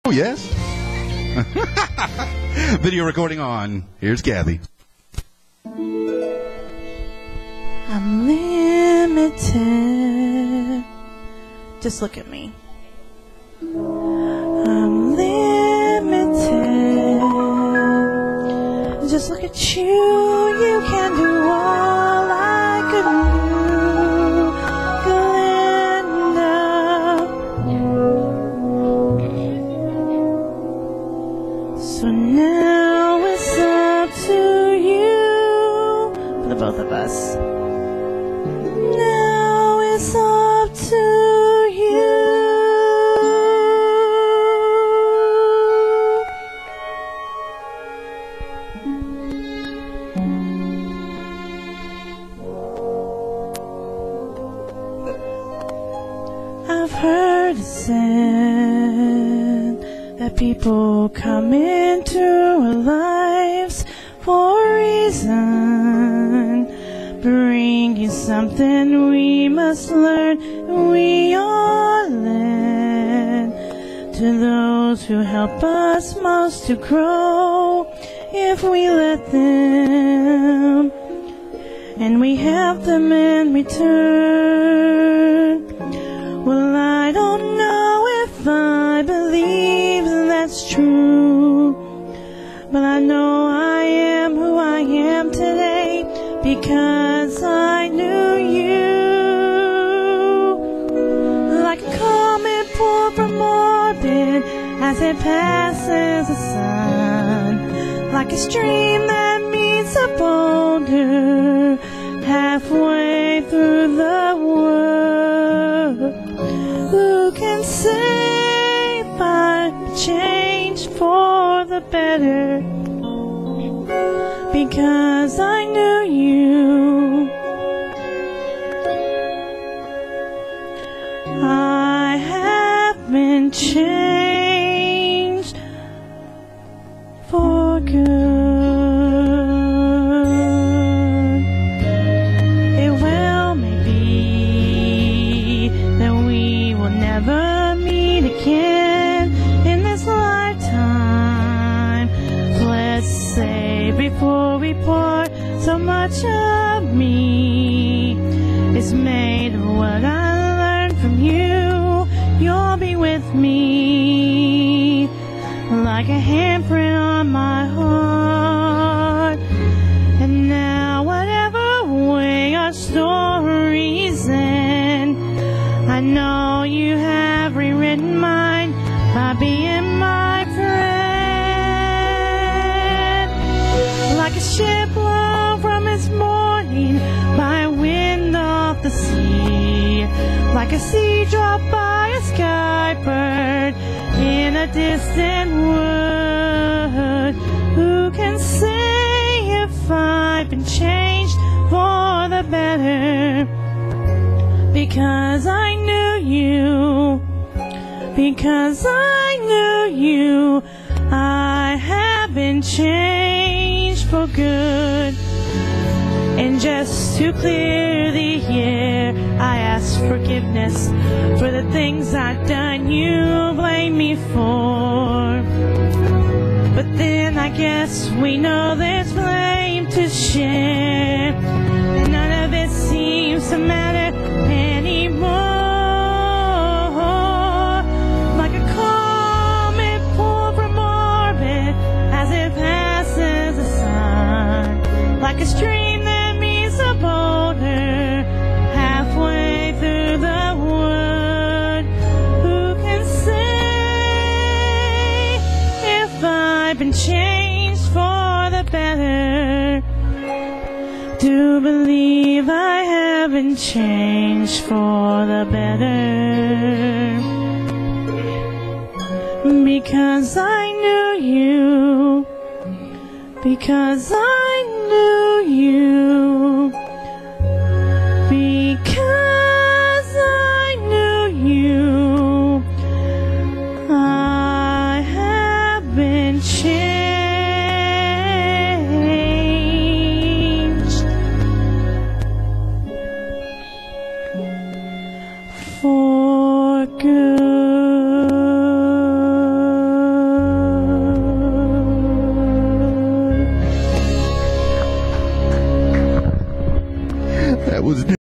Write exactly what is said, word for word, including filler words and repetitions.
Oh, yes. Video recording on. Here's Kathy. I'm limited. Just look at me. I'm limited. Just look at you. You can do all I couldn't do, Glenda. So now it's up to you, for the both of us. Now it's up to you. I've heard it said that people come into our lives for a reason, bringing something we must learn. We are led to those who help us most to grow if we let them, and we help them in return. Well, I don't know if I believe that's true, but I know I am who I am today because I knew you. Like a comet pulled from orbit as it passes the sun, like a stream that meets a boulder halfway through the world. Who can say if I've changed for the better? Because I knew you. I have been changed for good. It well may be that we will never meet again in this lifetime. Let's say before we part, so much of me is made of what I learned from you. You'll be with me like a handprint on my heart. And now whatever way our stories end, I know you have rewritten mine by being my friend. Like a ship blown from its mooring by a wind off the sea, like a sea dropped by a sky bird in a distant wood. Who can say if I've been changed for the better? Because I knew you. Because I knew you. I have been changed for good. And just to clear the air, I ask forgiveness for the things I've done you blame me for. But then I guess we know there's blame to share, and none of it seems to matter anymore. Like a comet pulled from orbit as it passes the sun, like a stream that meets a boulder halfway through the wood. Who can say if I've been changed for the better? Do believe I have been changed for the better. Because I knew you. Because I knew you. Because I knew you. I have been changed for good. That was